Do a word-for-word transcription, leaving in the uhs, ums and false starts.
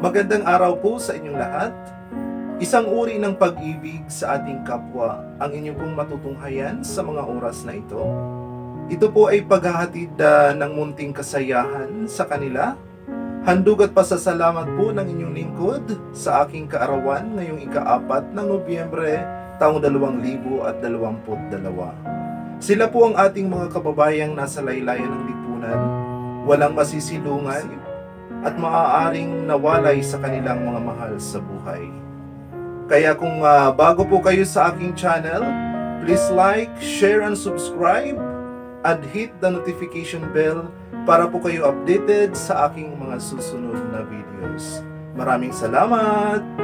Magandang araw po sa inyong lahat. Isang uri ng pag-ibig sa ating kapwa ang inyong pong matutunghayan sa mga oras na ito. Ito po ay paghahatid uh, ng munting kasiyahan sa kanila. Handog at pasasalamat po ng inyong lingkod sa aking kaarawan ngayong ika-apat ng Nobyembre taong dalawang libo at dalawamput dalawa. Sila po ang ating mga kababayang nasa laylayan ng lipunan, walang masisilungan at maaaring nawalay sa kanilang mga mahal sa buhay. Kaya kung uh, bago po kayo sa aking channel, please like, share, and subscribe and hit the notification bell para po kayo updated sa aking mga susunod na videos. Maraming salamat!